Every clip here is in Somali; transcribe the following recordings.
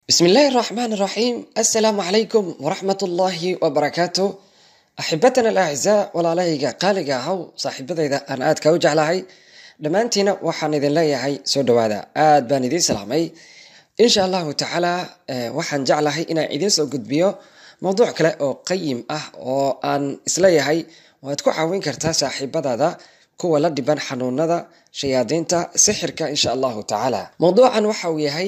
بسم الله الرحمن الرحيم. السلام عليكم ورحمة الله وبركاته. أحبتنا الأعزاء والالهيga qaaliga ahaw saaxiibadayda aan aad ka u jeclahay dhamaantiina waxaan idin leeyahay soo dhawaada aad baan idin salaamay insha Allah ta'ala waxaan jeclahay inaan idin soo gudbiyo mowduuc kale oo qayim ah oo aan isleeyahay waad ku caawin kartaa saaxiibadada kuwa la dhiban xanuunada shayaadiinta sixirka insha Allah ta'ala. Mowduucan waxa uu yahay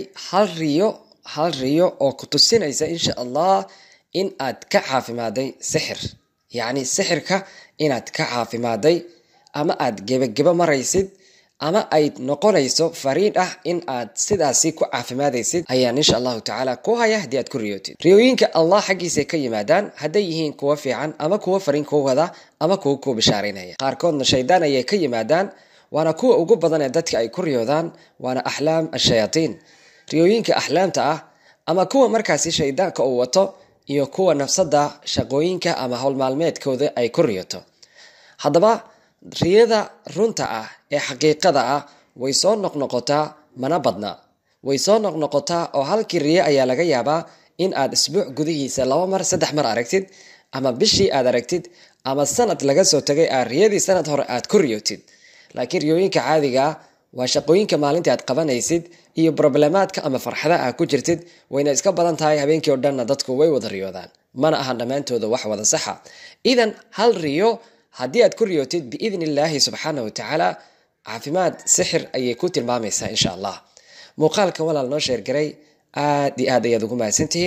hal riyo oo ku tusinaysa insha Allah in aad ka caafimaaday sixir, yani sixirka inaad ka caafimaaday ama aad gebageba maraysid ama ay noqonayso fariin ah in aad sidaasi ku caafimaadaysid ayaan insha Allah ta'ala ku haya hadii aad ku riyootid. Riyooyinka Allah xaqiisa ka yimaadaan haday yihiin kuwa fiican ama kuwa fariin ku wada ama kuwa ku bishaareynaya. Qaarkoodna shaydaan ay ka yimaadaan waana kuwa ugu badan ee dadka ay ku riyoodaan waana ahlaam ash-shayaatiin. Riyooyinka ahlaamta ah ama kuwa markaasi shaydaanka uu wato iyo kuwa nafsada shaqooyinka ama hawl maalmeedkooda ay ku riyoto. Haddaba riyada runta ah ee xaqiiqada ah way soo noqnoqotaa mana badna. Way soo noqnoqotaa oo halkii riyo ayaa laga yaabaa in aad isbuuc gudihiisa 2 mar 3 mar aragtid ama bishii aad aragtid ama sanad laga soo tagay riyadii sanad hore aad ku riyootid. Laakiin riyooyinka caadiga waa shaqooyinka maalintii aad qabanaysid iyo problemaadka ama farxada aad ku jirtid wayna iska badan tahay habeenkii oo dhan dadku way wada riyoodaan mana ahan dhamaantooda wax wada saxa. Idan hal riyo hadii aad ku riyootid biidhnillaahi subhanahu wa ta'ala caafimaad sixir ayay ku tilmaamaysaa insha Allah. Muuqaalka walaal noo sheer garay aad ayaad ugu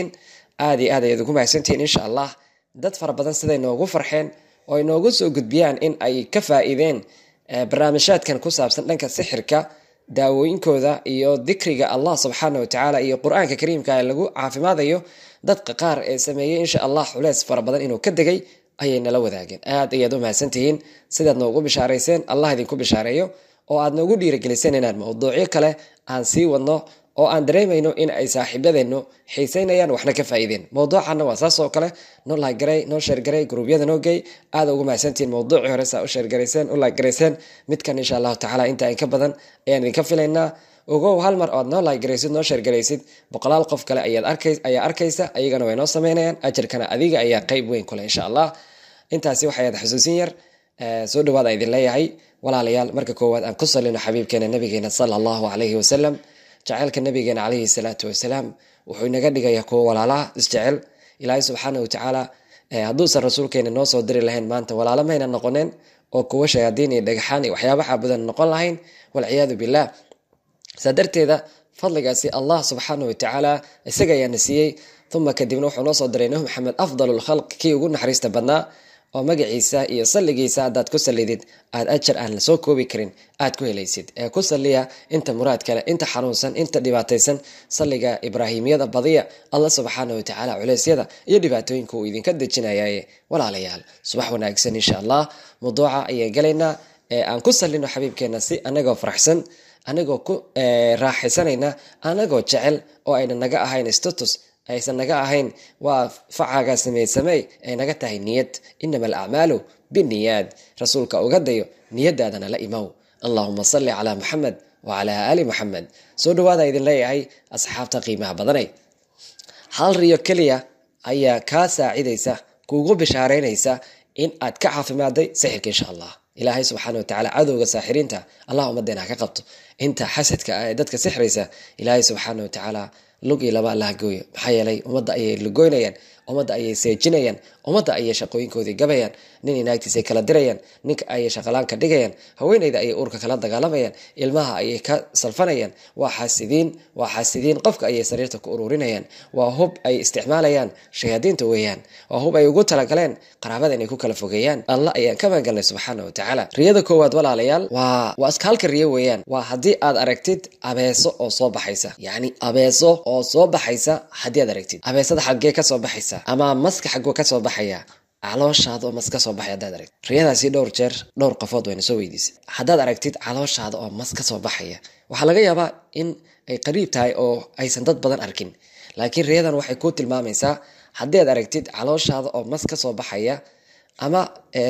mahadsantihiin insha Allah. Dad fara badan siday noogu farxeen oo ay noogu soo gudbiyaan in ay ka faa'iideen barnaamijyaadkan ku saabsan dhanka sixirka daawooyinkooda iyo dhikriga Allah subhanahu wa ta'ala iyo Qur'aanka Kariimka ee lagu caafimaadayo dadka qaar ee sameeyay insha Allah xulees fara badan inuu ka degay ayay nala wadaageen. Aad ayaad u mahadsantihiin sidaad noogu bishaareyseen. Allah idinku bishaareeyo oo aad noogu dhiirigeliseen inaan mowduucyo kale aan sii wadno oo aan dareemayno in ay saaxiibadeenu xiiseynayaan waxna ka faa'iideen. Mowduucana waa saas oo kale noo like garay noo share garay gruubyada noo gey aad ugu mahadsantihiin mowduucii hore saa u share garayseen u like garayseen midkan insha Allah ta'ala inta ay ka badan ayaan idinka filaynaa. Ogow hal mar oo noo like garaysid noo share garaysid boqolaal qof kale ayaa arkaysa ayagana way noo sameynayaan ajarkana adiga ayaa qayb weyn kule insha Allah. Intaasi waxay aad xusuusin yar soo dhawaada idin leeyahay walaalayaal. Marka koowaad aan ku salino xabiibkeena nabigeena sallallahu alayhi wa sallam. jacaylka nabigeena alayhi salaatu wa salaam wuxuu inaga dhigayaa kuwa walaalaha isjecel. Ilaahay subhanahu wa ta'ala haduusan rasuulkeena noo soo diri lahayn maanta walaalo mayna noqoneen oo kuwa shayaadiin iyo dhagaxaan iyo waxyaabaha badan noqon lahayn wal ciyaadu billah. sadarteeda fadligaasi Allah subhanahu wa ta'ala isaga ayaa nasiyay thumma kadibna wuxuu noo soo diray Muhammad afdalul khalq kii ugu naxariista badnaa oo magaciisa iyo salligiisa aad ku salidid aad ajar aan la soo koobi karin aad ku helaysid. Ku saliya inta muraad kale inta xanuunsan inta dhibaataysan salliga ibraahimiyada badiya Allah subhanahu wa ta'ala culeysyada iyo dhibaatooyinka uu idinka dejinayay walaalayaal. subax wanaagsan insha Allah. mawduuca ayay galeena aan ku salino xabiibkeena si anagoo faraxsan anagoo ku raaxaysanayna anagoo jecel oo ayna naga ahayn status aysan naga ahayn waa facaaga sameey ay naga tahay niyad innamal a'maalu binniyad rasuulka uga dayo niyadaadana la imaw. Allahumma salli ala Muhammad wa ala ali Muhammad. soo dhawaada idin leeyahay asxaabta qiimaha badanay. hal riyo kaliya ayaa ka saacidaysa kuugu bishaareynaysa in aad ka caafimaaday sixirka insha Allah. Ilaahay subhanahu wa ta'ala cadowga saaxiriinta Allahumma deena ka qabto inta xasadka ay dadka sixiraysa Ilaahay subhanahu wa ta'ala lugi laba la gooyo maxaa yeelay umada ayay lugoynayaan umada ayay seejinayaan umada ayay shaqooyinkoodii gabayaan nin inaagtiisa kala dirayaan ninka ayay shaqalaan ka dhigayaan haweeneyda ayay uurka kala dagaalamayaan ilmaha ayay ka salfanayaan waa xasidiin qofka ayay sariirta ku ururinayaan waa hub ay isticmaalayaan shayaadiinta weeyaan waa hub ay ugu talagaleen qaraabada inay ku kala fogeeyaan. Allah ayaan ka magangalnay subhanahu wa ta'ala. riyada koowaad walaalayaal waa iskaalka riyo weeyaan waa hadii aad aragtid abeeso oo soo baxaysa yani abeeso oo soo baxaysa hadii aad aragtid abeesada xagee ka soo baxaysa ama maska xagoo ka soo baxaya calooshaada oo mas ka soo baxay hadaad aragtid. riyadaasi dhowr qafood wayna soo weydiisay hadaad aragtid calooshaada oo mas ka soo baxaya waxa laga yaabaa in ay qariib tahay oo aysan dad badan arkin laakiin riyadan waxay ku tilmaamaysaa hadii aad aragtid calooshaada oo mas ka soo baxaya ama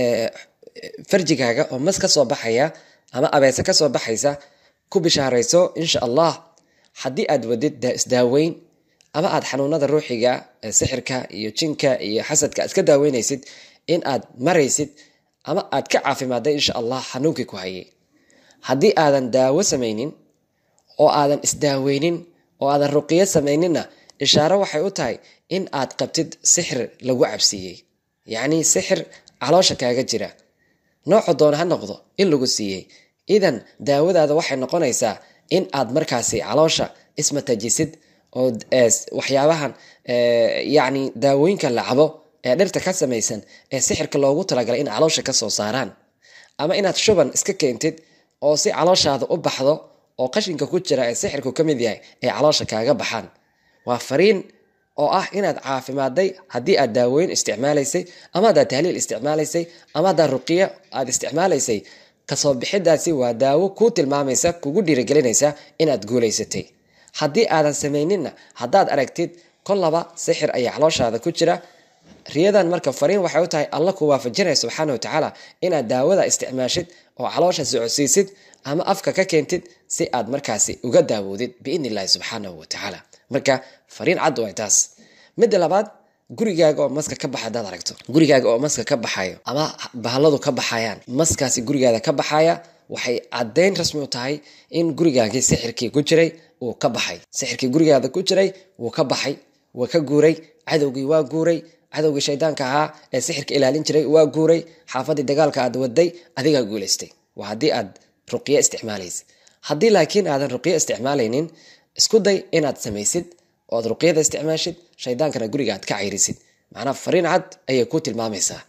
farjigaaga oo mas ka soo baxaya ama abeesa ka soo baxaysa ku bishaarayso insha Allah. hadii aad wadid isdaaweyn ama aad xanuunada ruuxiga sixirka iyo jinka iyo xasadka iska daaweynaysid in aad maraysid ama aad ka caafimaadday insha Allah xanuunkii ku hayay. haddii aadan daawo samaynin oo aadan isdaaweynin oo aadan ruqiyo samayninna ishaaro waxay u tahay in aad qabtid sixir lagu cabsiiyey, yacni sixir caloosha kaaga jira nooca doona ha noqdo in lagu siiyey. idan daawadaada waxay noqonaysaa in aad markaasi caloosha ismatajisid oo waxyaabahan yacni daawooyinka la cabo ee dhirta ka samaysan ee sixirka loogu talagalay in caloosha ka soo saaraan, ama inaad shuban iska keentid oo si calooshaada u baxdo oo qashinka ku jira ee sixirku ka mid yahay ee caloosha kaaga baxaan. waa fariin oo ah inaad caafimaadday haddii aad daawooyin isticmaalaysay ama haddaad tahliil isticmaalaysay ama haddaad ruqiyo aad isticmaalaysay. kasoo bixidaasi waa daawo kuu tilmaamaysa, kugu dhiirigelinaysa inaad guulaysatay. haddii aadan samayninna haddaad aragtid kollaba sixir ayaa calooshaada ku jira, riyadan marka fariin waxay u tahay alla ku waafajinaya subxaana wa tacaala inaad daawada isticmaashid oo caloosha socodsiisid ama afka ka keentid si aad markaasi uga daawoodid biidni illaahi subxaanahu wa tacaala. marka fariin cad way taas. midda labaad, gurigaaga oo maska ka baxa hadaad aragto, gurigaaga oo maska ka baxayo ama bahaladu ka baxayaan, maskaasi gurigaada ka baxaya waxay caddayn rasmi u tahay in gurigaagii sixirkii ku jiray uu ka baxay. sixirkii gurigaada ku jiray wuu ka baxay, waa ka guuray, cadowgii waa guuray, cadowgii shaydaanka ahaa ee sixirka ilaalin jiray waa guuray, xaafadii dagaalka aad waday adigaa guulaystay. waa haddii aad ruqiyo isticmaalaysid. haddii laakiin aadan ruqiyo isticmaalaynin, isku day inaad samaysid ood ruqyada isticmaashid, shaydaankana guriga aad ka cayrisid. macnaa fariin cad ayay ku tilmaamaysaa.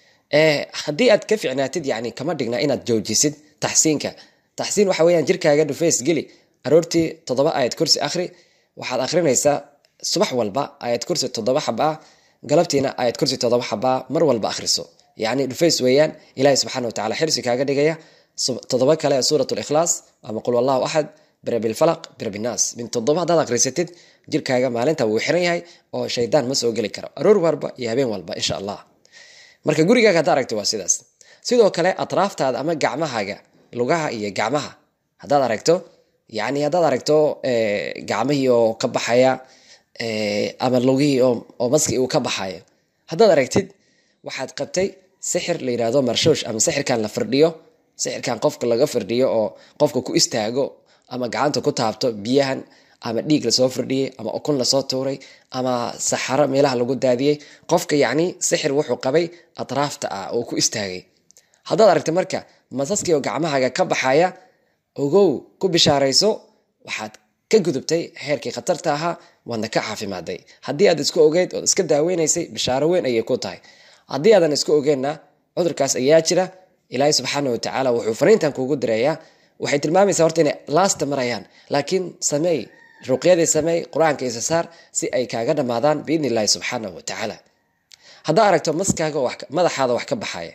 haddii aad ka ficnaatid, yani kama dhigna inaad joojisid taxsiinka. taxsiin waxa weeyaan jirkaaga dhufays geli, aroortii 7 aayad kursi akhri. waxaad akhrinaysaa subax walba aayad kursi 7 xaba ah, galabtiina aayad kursi 7 xaba ah, mar walba akhriso. yani dhufays weeyaan ilaahay subxaana wa tacaala xirsi kaaga dhigaya. 7 kale ee suuratul ikhlaas ama qul wallahu axad, birabil falaq, birabil naas, min 7 haddaad akhrisatid jirkaaga maalinta wuu xiran yahay oo shaydaan ma soo geli karo, aroor walba iyo habeen walba insha Allah. marka gurigaaga haddaad aragto waa sidaas. sidoo kale atraaftaada ama gacmahaaga, lugaha iyo gacmaha haddaad aragto, yani haddaad aragto gacmihii oo ka baxaya ama lugihii oo maskii uu ka baxayo haddaad aragtid, waxaad qabtay sixir la yidhaahdo marshoosh ama sixirkan la firdhiyo. sixirkan qofka laga firdhiyo oo qofka ku istaago ama gacanta ku taabto biyahan, ama dhiig lasoo firdhiyey, ama ukun lasoo tuuray, ama saxaro meelaha lagu daadiyey. qofka yacni sixir wuxuu qabay atraafta ah oo ku istaagay. haddaad aragta marka masaskii oo gacmahaaga ka baxaya, ogow, ku bishaarayso, waxaad ka gudubtay heerkii khatarta ahaa, waadna ka caafimaadday. haddii aad isku ogeyd ood iska daaweynaysay, bishaaro weyn ayay ku tahay. haddii aadan isku ogeenna, cudurkaas ayaa jira. ilaahay subxaana wa tacaala wuxuu fariintan kuugu dirayaa. waxay tilmaamaysaa horta inay laasta marayaan, laakiin sameey ruqyadii, sameey qur-aanka isa saar si ay kaaga dhammaadaan biidni illaahi subxaanahu wa tacaala. haddaa aragto maskaaga madaxaada wax ka baxaya,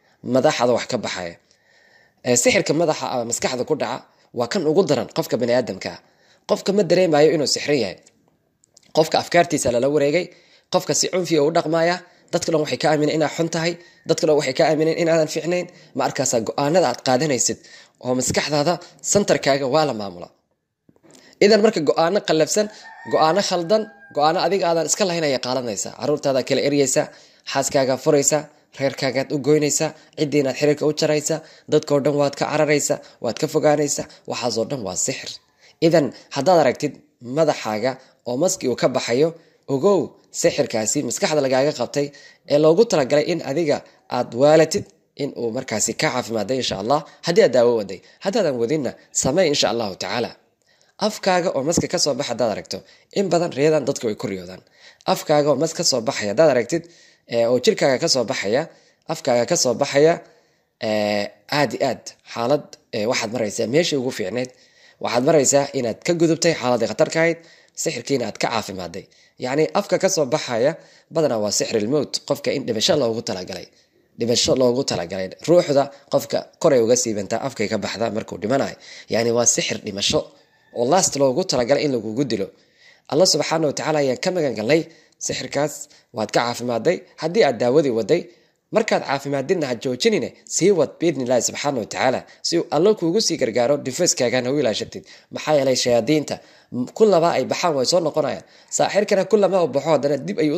sixirka madaxa ama maskaxda ku dhaca waa kan ugu daran qofka bani aadamka. qofka ma dareemayo inuu sixran yahay, qofka afkaartiisa lala wareegay, qofka si cunfiya u dhaqmaya. dadka dhan waxay ka aamineen inaad xun tahay, dadka dhan waxay ka aamineen inaadan fiicnayn. ma arkaasaa go-aanada aad qaadanaysid oo maskaxdaada santarkaaga waa la maamula. idan marka go-aano qallafsan, go-aano khaldan, go-aano adiga aadan iska lahayn ayaa qaadanaysa. caruurtaada kala eryaysa, xaaskaaga furaysa, reerkaagaad u goynaysa, ciddiinaad xiriirka u jaraysa, dadkao dhan waad ka cararaysa, waad ka fogaanaysa. waxaasoo dhan waa sixir. idan haddaad aragtid madaxaaga oo maskii uu ka baxayo, ogow, sixirkaasi maskaxda lagaaga qabtay ee loogu talagalay in adiga aad waalatid, in uu markaasi ka caafimaaday insha Allah. haddii aad daawo waday, haddaadan wadinna samey insha Allahu tacaala. afkaaga oo maska ka soo baxa haddaad aragto, in badan riyadan dadku way ku riyoodaan. afkaaga oo mas ka soo baxaya haddaad aragtid, oo jirkaaga ka soo baxaya, afkaaga ka soo baxaya, aad i aad xaalad waxaad maraysaa meeshii ugu fiicneed. waxaad maraysaa inaad ka gudubtay xaaladii khatarka ahayd, sixirkiina aad ka caafimaaday. yacni afka ka soo baxaya badanaa waa sixir ilmowt, qofka in dhimasho loogu talagalay. ruuxda qofka koray uga siibantaa, afkay ka baxda markuu dhimanayo. yani waa sixir dhimasho oo last loogu talagalay in lagugu dilo. allah subxaana wa tacaala ayaan ka magan galnay sixirkaas. waad ka caafimaaday. haddii aad daawadii waday, markaad caafimaadina ha joojinine sii wad biidnillahi subxaana watacaala si alla kuugu sii gargaaro defenskaagan u ilaashatid maxaa yeelay shayaadiinta kullaba ay baxaan way soo noqonayaan saaxirkana kullama uu baxo haddana dib ayuu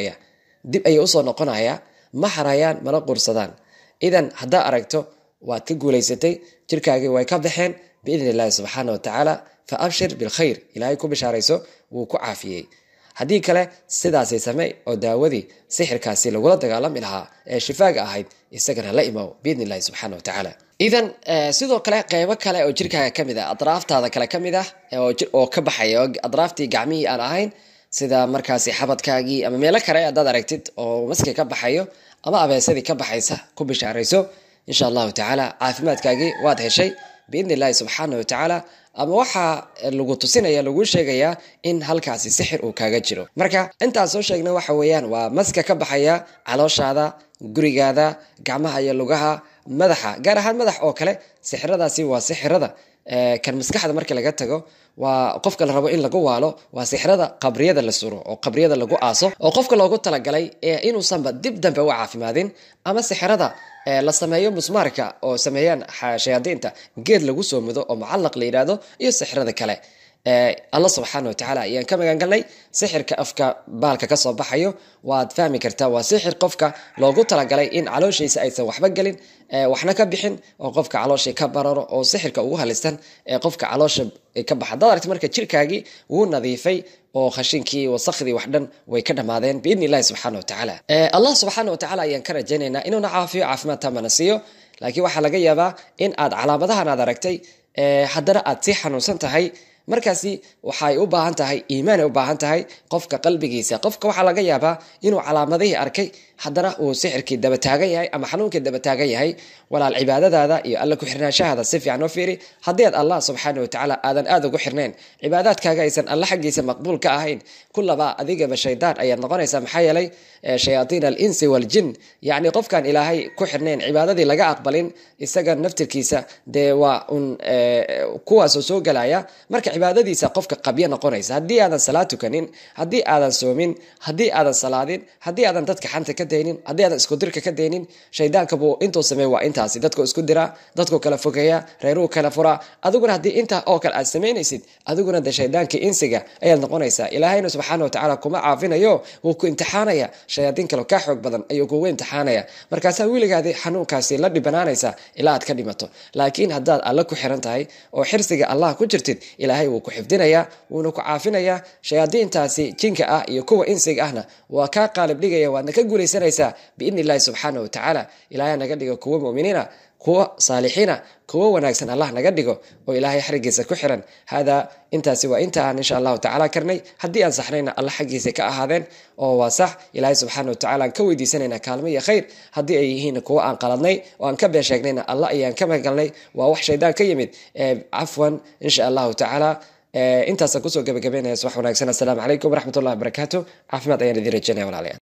usoo noqonayaa ma harayaan mana qursadaan idan haddaa aragto waad ka guulaysatay jirkaagii way ka baxeen biidnillahi subxaana watacaala fa abshir bilkhayr ilaahay ku bishaarayso wuu ku caafiyey haddii kale sidaasay samey oo daawadii sixirkaasi lagula dagaalami lahaa ee shifaaga ahayd isagana la imow biidnillahi subxaana watacaala idan sidoo kale qeybo kale oo jirkaaga ka mid ah adraaftaada kale ka mid ah oo ka baxaya oo adraaftii gacmihii aan ahayn sida markaasi xabadkaagii ama meelo kale haddaad aragtid oo maski ka baxayo ama abeesadii ka baxaysa ku bishaarayso insha allahu tacaala caafimaadkaagii waad heshay biidnillahi subxaana watacaala ama waxaa lagu tusinaya lagu sheegayaa in halkaasi sixir uu kaaga jiro marka intaan soo sheegna waxa weeyaan waa maska ka baxaya calooshaada gurigaada gacmaha iyo lugaha madaxa gaar ahaan madax oo kale sixiradaasi waa sixirada kan maskaxda marka laga tago waa qofka la rabo in lagu waalo waa sixirada qabriyada la suro oo qabriyada lagu aaso oo qofka loogu talagalay inuusanba dib dambe u caafimaadin ama sixirada la sameeyo musmaarka oo sameeyaan shayaadiinta geed lagu soo mudo oo mucallaq la yiraahdo iyo sixirada kale Allah subxaana watacaala ayaan ka magan galnay sixirka afka baalka ka soo baxayo waad fahmi kartaa waa sixir qofka loogu talagalay in calooshiisa aysan waxba gelin waxna ka bixin oo qofka caloosha ka bararo oo sixirka ugu halistan qofka caloosha ka baxa dadarta marka jirkaagii wuu nadiifay oo khashinkii wasakhdii wax dhan way ka dhamaadeen biidnillahi subxaana watacaala Allah subxaana watacaala ayaan ka rajaynaynaa inuu na caafiyo caafimaad tamana siiyo laakiin waxaa laga yaabaa in aad calaamadahan aad aragtay haddana aad sii xanuunsan tahay markaasi waxay u baahan tahay iimaan ay u baahan tahay qofka qalbigiisa qofka waxa laga yaabaa inuu calaamadihii arkay haddana uu sixirkii daba taagan yahay ama xanuunkii daba taagan yahay walaal cibaadadaada iyo alla ku xirnaashahaada si fiican u fiiri haddii aad allah subxaana watacaala aadan aad ugu xirnayn cibaadaadkaaga aysan alla xaggiisa maqbuul ka ahayn kullaba adigaba shaydaan ayaad noqonaysaa maxaa yeelay shayaaiin alinsi waljin yacni qofkaan ilaahay ku xirnayn cibaadadii laga aqbalin isaga naftirkiisa dee waa un kuwaasoo soo gelaya marka cibaadadiisa qofka qabya noqonaysa haddii aadan salaad tukanin haddii aadan soomin haddii aadan salaadin haddii aadan dadka xanta ka daynin haddii aadan isku dirka ka daynin shaydaanka buu intuu sameey waa intaasi dadku isku dira dadku kala fogeeya reeruhu kala fura adiguna haddii intaa oo kale aad samaynaysid adiguna de shaydaankii insiga ayaad noqonaysaa ilaahayna subxaana watacaala kuma caafinayo wuu ku imtixaanaya shayaadiin kale ka xoog badan ayuu kugu imtixaanaya markaasaa weligaadii xanuunkaasi la dhibanaanaysa ilaa aad ka dhimato laakiin haddaad alla ku xiran tahay oo xirsiga allah ku jirtid ilaahay wuu ku xifdinayaa wuuna ku caafinayaa shayaadiintaasi jinka ah iyo kuwa insiga ahna waa kaa qaalib dhigaya waadna ka guulaysanaysaa biidni illahi subxaana watacaala ilaahay naga dhigo kuwa mu'miniina kuwa saalixiina kuwa wanaagsan allah naga dhigo oo ilaahay xarigiisa ku xiran hada intaasi waa inta aan insha allahu tacaala karnay haddii aan saxnayna allah xaggiisa ka ahaadeen oo waa sax ilaahay subxaana watacaala aan ka weydiisanayna kaalmo iyo khayr haddii ay yihiin kuwa aan qaladnay oo aan ka been sheegnayna allah ayaan ka magalnay waa wax shaydaan ka yimid cafwan insha allahu tacaala intaasaan kusoo gabagabeynaya subax wanaagsan assalaamu calaykum waraxmatullahi wabarakaatu caafimaad ayaan idin rajaynaya walaalayaal